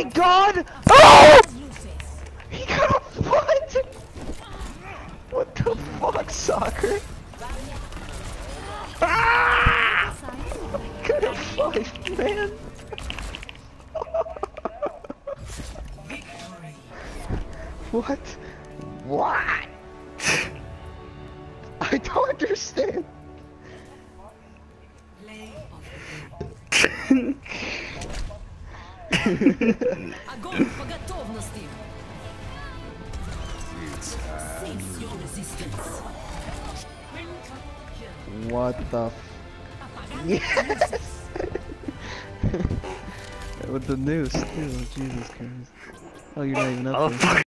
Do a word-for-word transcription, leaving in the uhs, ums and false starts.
my god! Oh! He got a foot! What the fuck, soccer? Ah! He got a foot, man! What? What? I don't understand. Огонь по готовности. What the f- Yes! With the noose too, Jesus Christ. Oh, you're not even up there.